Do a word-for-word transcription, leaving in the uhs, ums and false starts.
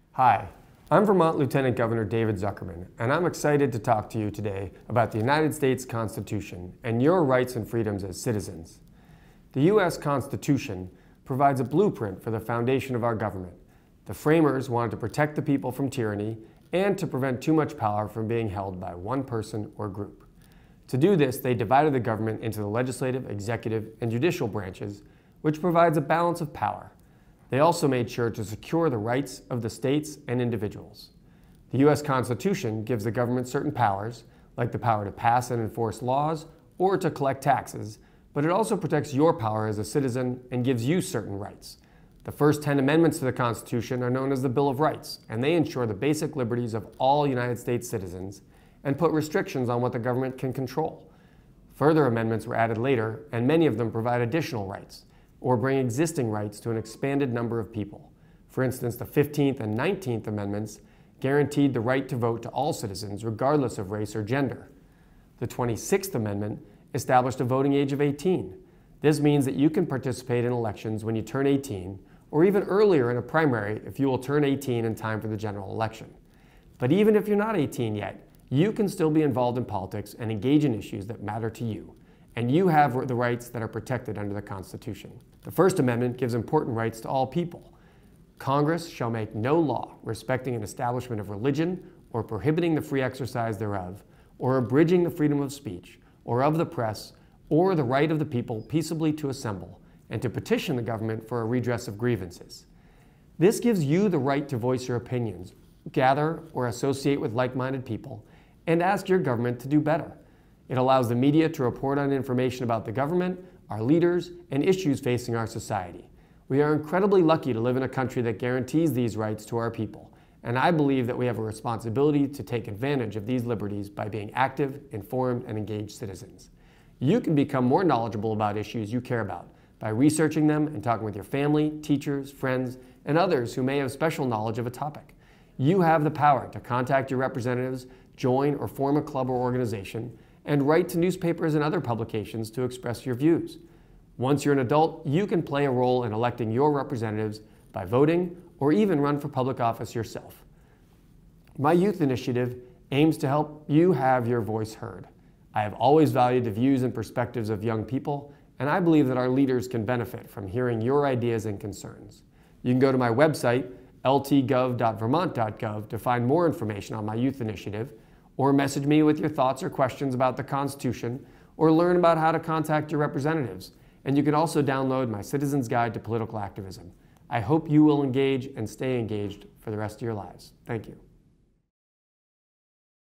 Hi, I'm Vermont Lieutenant Governor David Zuckerman, and I'm excited to talk to you today about the United States Constitution and your rights and freedoms as citizens. The U S Constitution provides a blueprint for the foundation of our government. The framers wanted to protect the people from tyranny and to prevent too much power from being held by one person or group. To do this, they divided the government into the legislative, executive, and judicial branches, which provides a balance of power. They also made sure to secure the rights of the states and individuals. The U S Constitution gives the government certain powers, like the power to pass and enforce laws or to collect taxes, but it also protects your power as a citizen and gives you certain rights. The first ten amendments to the Constitution are known as the Bill of Rights, and they ensure the basic liberties of all United States citizens and put restrictions on what the government can control. Further amendments were added later, and many of them provide additional rights, or bring existing rights to an expanded number of people. For instance, the fifteenth and nineteenth Amendments guaranteed the right to vote to all citizens, regardless of race or gender. The twenty-sixth Amendment established a voting age of eighteen. This means that you can participate in elections when you turn eighteen, or even earlier in a primary if you will turn eighteen in time for the general election. But even if you're not eighteen yet, you can still be involved in politics and engage in issues that matter to you. And you have the rights that are protected under the Constitution. The First Amendment gives important rights to all people. Congress shall make no law respecting an establishment of religion or prohibiting the free exercise thereof, or abridging the freedom of speech, or of the press, or the right of the people peaceably to assemble, and to petition the government for a redress of grievances. This gives you the right to voice your opinions, gather or associate with like-minded people, and ask your government to do better. It allows the media to report on information about the government, our leaders, and issues facing our society. We are incredibly lucky to live in a country that guarantees these rights to our people, and I believe that we have a responsibility to take advantage of these liberties by being active, informed, and engaged citizens. You can become more knowledgeable about issues you care about by researching them and talking with your family, teachers, friends, and others who may have special knowledge of a topic. You have the power to contact your representatives, join or form a club or organization, and write to newspapers and other publications to express your views. Once you're an adult, you can play a role in electing your representatives by voting or even run for public office yourself. My youth initiative aims to help you have your voice heard. I have always valued the views and perspectives of young people, and I believe that our leaders can benefit from hearing your ideas and concerns. You can go to my website, l t gov dot vermont dot gov, to find more information on my youth initiative, or message me with your thoughts or questions about the Constitution, or learn about how to contact your representatives. And you can also download my Citizen's Guide to Political Activism. I hope you will engage and stay engaged for the rest of your lives. Thank you.